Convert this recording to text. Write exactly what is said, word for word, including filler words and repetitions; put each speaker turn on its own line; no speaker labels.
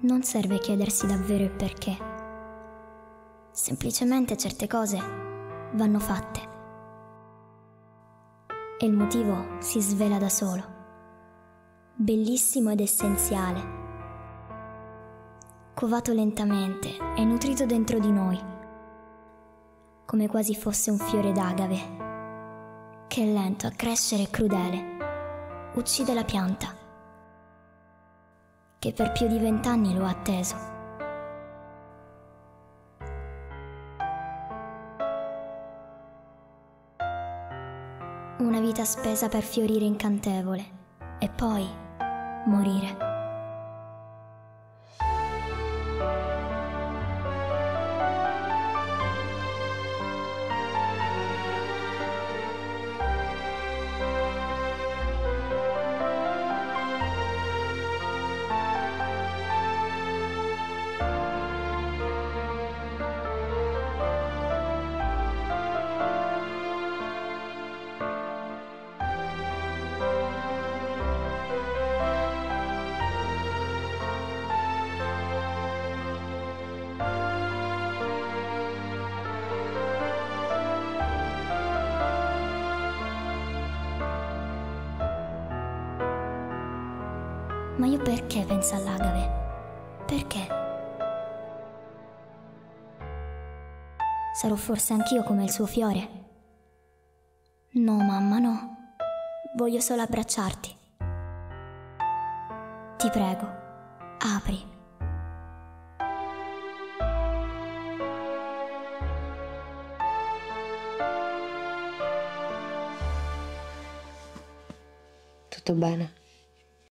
Non serve chiedersi davvero il perché. Semplicemente certe cose vanno fatte. E il motivo si svela da solo. Bellissimo ed essenziale. Covato lentamente e nutrito dentro di noi. Come quasi fosse un fiore d'agave, che è lento a crescere e crudele. Uccide la pianta, che per più di vent'anni lo ha atteso. Una vita spesa per fiorire incantevole e poi morire. Ma io perché penso all'agave? Perché? Sarò forse anch'io come il suo fiore? No, mamma, no. Voglio solo abbracciarti. Ti prego, apri.
Tutto bene?